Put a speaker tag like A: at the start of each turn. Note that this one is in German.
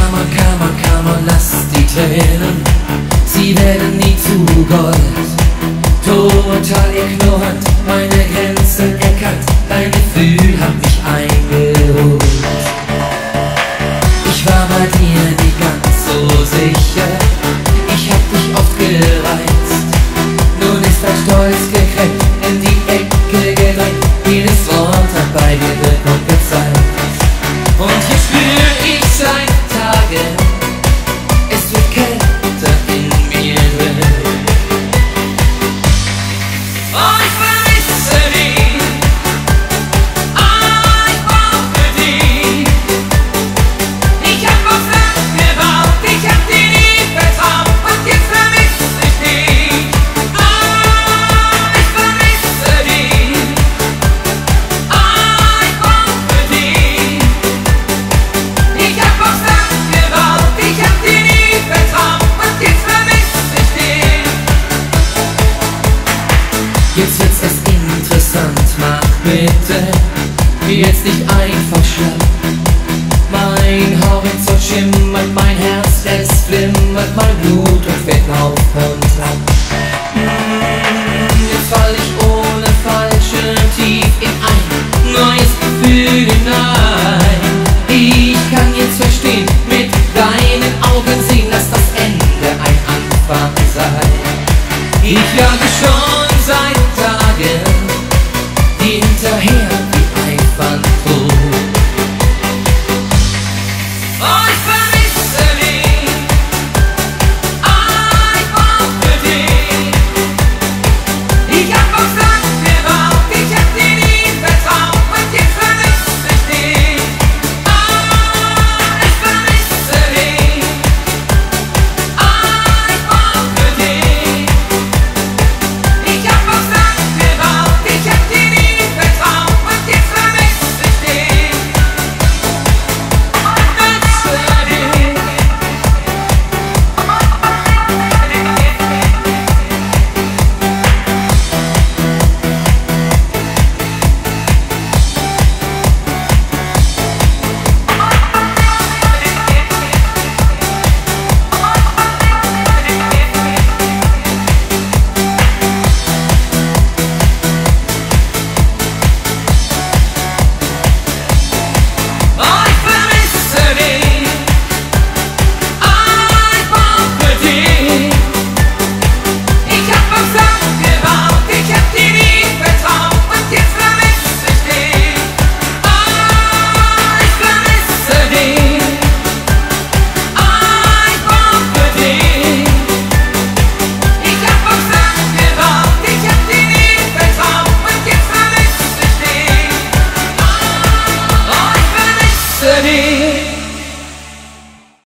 A: Come on, lass die Tränen, sie werden nie zu Gold. Total ignorant, meine Grenzen erkannt, dein Gefühl hat mich eingeholt. Ich war bei dir nie ganz so sicher, ich hab dich oft gereizt. Nun ist dein Stolz gekränkt, in die Ecke gedrängt, jedes Wort hat bei dir Wirkung gezeigt. Und hier spür ich seit Tagen, es wird kälter in mir drin. Oh, ich vermisse dich, oh, ich brauche dich. Ich hab aufs Land gebaut, ich hab dir nie vertraut, und jetzt vermisse ich dich. Oh, ich vermisse dich, oh, ich brauche dich. Ich hab aufs Land gebaut, ich hab dir nie vertraut, und jetzt vermisse ich dich. Jetzt wird's erst interessant, mach bitte jetzt nicht einfach schlapp. Mein Horizont schimmert, mein Herz, es flimmert, mein Blut und fährt auf und ab. Jetzt fall ich ohne Falsche tief in ein neues Gefühl hinein. Ich kann jetzt verstehen, mit deinen Augen sehen, dass das Ende ein Anfang sei. Ich jage schon seit Tagen hinterher wie ein Phantom. Oh, ich